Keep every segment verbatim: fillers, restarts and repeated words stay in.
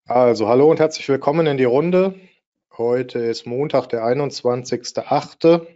Also, hallo und herzlich willkommen in die Runde. Heute ist Montag, der einundzwanzigste achte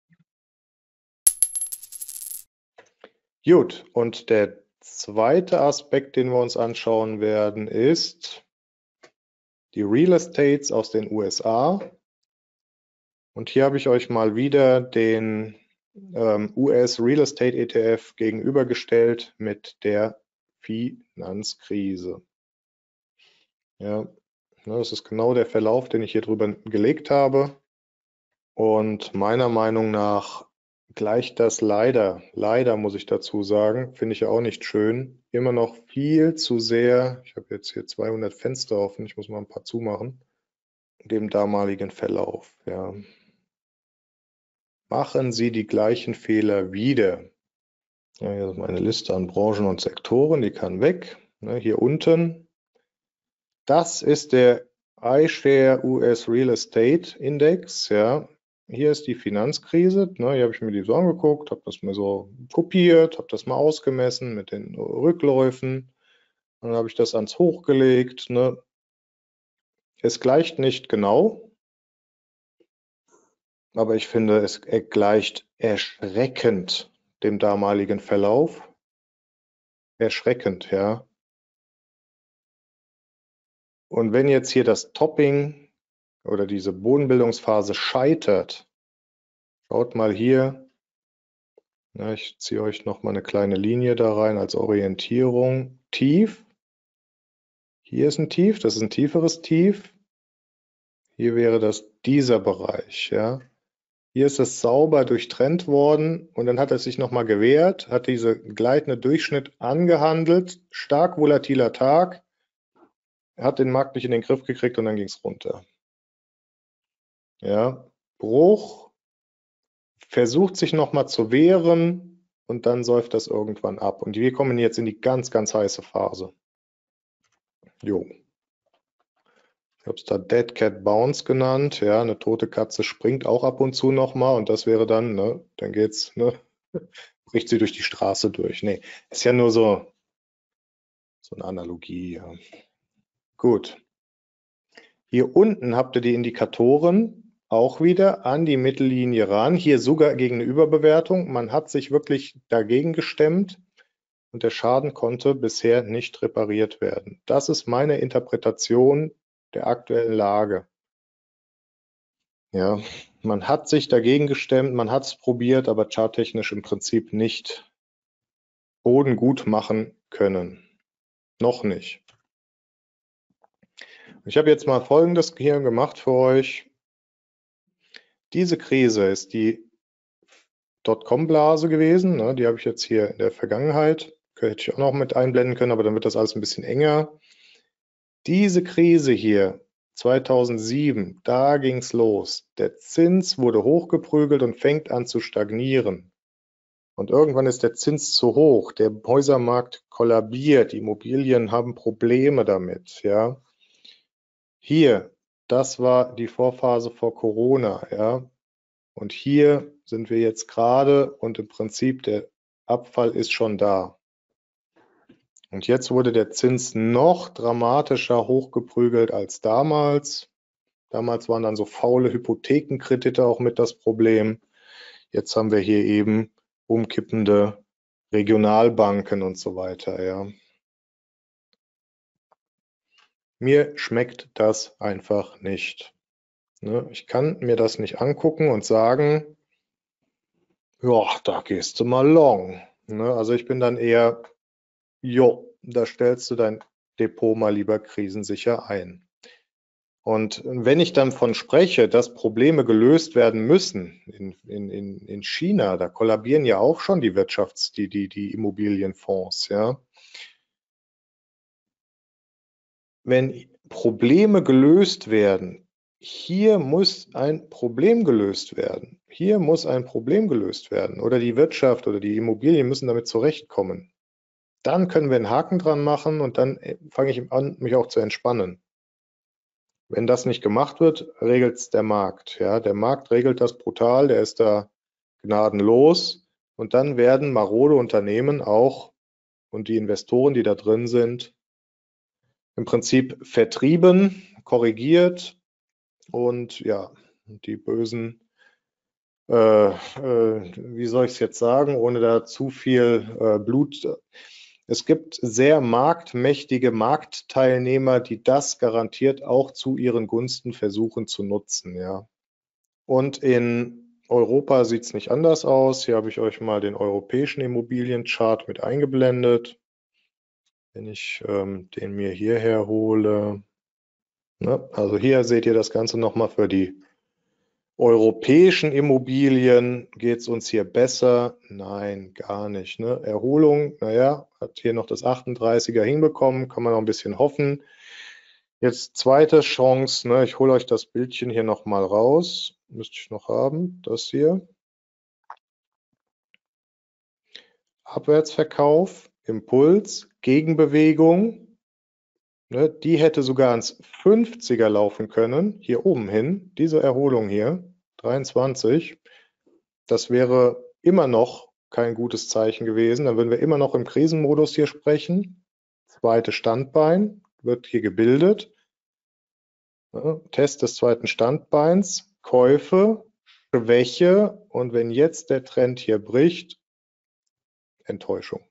Gut, und der zweite Aspekt, den wir uns anschauen werden, ist die Real Estates aus den U S A. Und hier habe ich euch mal wieder den ähm, U S Real Estate E T F gegenübergestellt mit der Finanzkrise. Ja, das ist genau der Verlauf, den ich hier drüber gelegt habe. Und meiner Meinung nach gleicht das leider, leider muss ich dazu sagen, finde ich ja auch nicht schön, immer noch viel zu sehr, ich habe jetzt hier zweihundert Fenster offen, ich muss mal ein paar zumachen, dem damaligen Verlauf. Ja. Machen Sie die gleichen Fehler wieder. Ja, hier ist meine Liste an Branchen und Sektoren, die kann weg. Ne, hier unten, das ist der iShare U S Real Estate Index. Ja. Hier ist die Finanzkrise. Ne, hier habe ich mir die so angeguckt, habe das mir so kopiert, habe das mal ausgemessen mit den Rückläufen. Dann habe ich das ans Hoch gelegt. Ne. Es gleicht nicht genau, aber ich finde, es gleicht erschreckend dem damaligen Verlauf. Erschreckend, ja. Und wenn jetzt hier das Topping oder diese Bodenbildungsphase scheitert, schaut mal hier, ja, ich ziehe euch noch mal eine kleine Linie da rein als Orientierung. Tief, hier ist ein Tief, das ist ein tieferes Tief. Hier wäre das dieser Bereich, ja. Hier ist es sauber durchtrennt worden und dann hat es sich noch mal gewehrt, hat diese gleitende Durchschnitt angehandelt, stark volatiler Tag, hat den Markt nicht in den Griff gekriegt und dann ging es runter. Ja, Bruch, versucht sich noch mal zu wehren und dann säuft das irgendwann ab. Und wir kommen jetzt in die ganz, ganz heiße Phase. Jo. Ich habe es da Dead Cat Bounce genannt. Ja, eine tote Katze springt auch ab und zu noch mal und das wäre dann, ne, dann geht's, ne, bricht sie durch die Straße durch. Nee, ist ja nur so, so eine Analogie. Ja. Gut. Hier unten habt ihr die Indikatoren auch wieder an die Mittellinie ran. Hier sogar gegen eine Überbewertung. Man hat sich wirklich dagegen gestemmt und der Schaden konnte bisher nicht repariert werden. Das ist meine Interpretation der aktuellen Lage. Ja, man hat sich dagegen gestemmt, man hat es probiert, aber charttechnisch im Prinzip nicht Boden gut machen können. Noch nicht. Ich habe jetzt mal Folgendes hier gemacht für euch. Diese Krise ist die Dotcom-Blase gewesen. Ne? Die habe ich jetzt hier in der Vergangenheit. Hätte ich auch noch mit einblenden können, aber dann wird das alles ein bisschen enger. Diese Krise hier, zweitausendsieben, da ging es los. Der Zins wurde hochgeprügelt und fängt an zu stagnieren. Und irgendwann ist der Zins zu hoch. Der Häusermarkt kollabiert. Die Immobilien haben Probleme damit. Ja. Hier, das war die Vorphase vor Corona. Ja. Und hier sind wir jetzt gerade und im Prinzip der Abfall ist schon da. Und jetzt wurde der Zins noch dramatischer hochgeprügelt als damals. Damals waren dann so faule Hypothekenkredite auch mit das Problem. Jetzt haben wir hier eben umkippende Regionalbanken und so weiter. Ja. Mir schmeckt das einfach nicht. Ne? Ich kann mir das nicht angucken und sagen, ja, da gehst du mal long. Ne? Also ich bin dann eher, jo, da stellst du dein Depot mal lieber krisensicher ein. Und wenn ich dann von spreche, dass Probleme gelöst werden müssen, in, in, in China, da kollabieren ja auch schon die Wirtschafts-, die, die, die Immobilienfonds, ja. Wenn Probleme gelöst werden, hier muss ein Problem gelöst werden. Hier muss ein Problem gelöst werden. Oder die Wirtschaft oder die Immobilien müssen damit zurechtkommen. Dann können wir einen Haken dran machen und dann fange ich an, mich auch zu entspannen. Wenn das nicht gemacht wird, regelt es der Markt. Ja, der Markt regelt das brutal, der ist da gnadenlos. Und dann werden marode Unternehmen auch und die Investoren, die da drin sind, im Prinzip vertrieben, korrigiert und ja, die bösen, äh, äh, wie soll ich es jetzt sagen, ohne da zu viel äh, Blut. Es gibt sehr marktmächtige Marktteilnehmer, die das garantiert auch zu ihren Gunsten versuchen zu nutzen, ja. Und in Europa sieht es nicht anders aus. Hier habe ich euch mal den europäischen Immobilienchart mit eingeblendet. Wenn ich ähm, den mir hierher hole, ne? Also hier seht ihr das Ganze nochmal für die europäischen Immobilien. Geht es uns hier besser? Nein, gar nicht. Ne? Erholung, naja, hat hier noch das achtunddreißiger hinbekommen, kann man noch ein bisschen hoffen. Jetzt zweite Chance, ne? Ich hole euch das Bildchen hier nochmal raus. Müsste ich noch haben, das hier. Abwärtsverkauf, Impuls, Gegenbewegung. Ne? Die hätte sogar ans fünfziger laufen können, hier oben hin, diese Erholung hier, dreiundzwanzig. Das wäre immer noch kein gutes Zeichen gewesen. Dann würden wir immer noch im Krisenmodus hier sprechen. Zweite Standbein wird hier gebildet. Ja, Test des zweiten Standbeins, Käufe, Schwäche und wenn jetzt der Trend hier bricht, Enttäuschung.